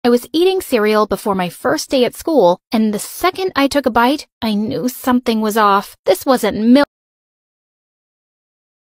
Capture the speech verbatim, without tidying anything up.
I was eating cereal before my first day at school, and the second I took a bite, I knew something was off. This wasn't milk.